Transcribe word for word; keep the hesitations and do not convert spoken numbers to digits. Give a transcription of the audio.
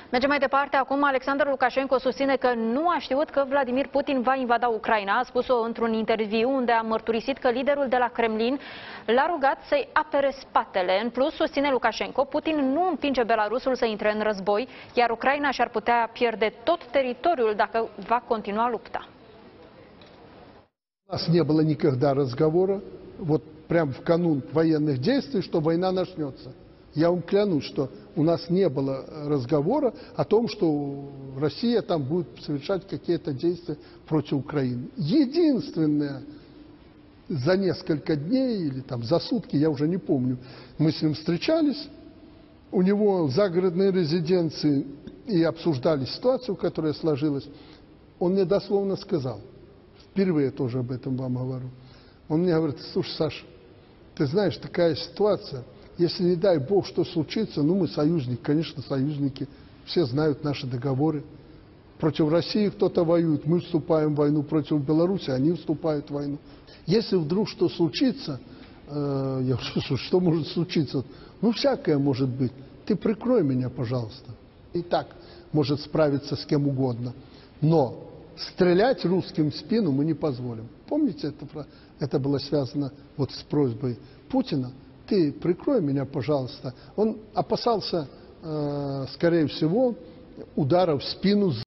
Mergem mai departe. Acum Alexander Lukashenko susține că nu a știut că Vladimir Putin va invada Ucraina. A spus-o într-un interviu unde a mărturisit că liderul de la Kremlin l-a rugat să-i apere spatele. În plus, susține Lukashenko, Putin nu împinge Belarusul să intre în război, iar Ucraina și-ar putea pierde tot teritoriul dacă va continua lupta. У нас не было никогда разговора, вот прям в канун военных действий, что война начнется. Я вам клянусь, что у нас не было разговора о том, что Россия там будет совершать какие-то действия против Украины. Единственное, за несколько дней или там за сутки, я уже не помню, мы с ним встречались, у него в загородной резиденции и обсуждали ситуацию, которая сложилась. Он мне дословно сказал, впервые тоже об этом вам говорю, он мне говорит: слушай, Саша, ты знаешь, такая ситуация, если, не дай Бог, что случится, ну, мы союзники, конечно, союзники, все знают наши договоры. Против России кто-то воюет, мы вступаем в войну, против Беларуси они вступают в войну. Если вдруг что случится, э, я говорю, что может случиться? Ну, всякое может быть. Ты прикрой меня, пожалуйста. И так может справиться с кем угодно. Но стрелять русским в спину мы не позволим. Помните, это, это было связано вот с просьбой Путина? Ты прикрой меня, пожалуйста. Он опасался, э, скорее всего, удара в спину.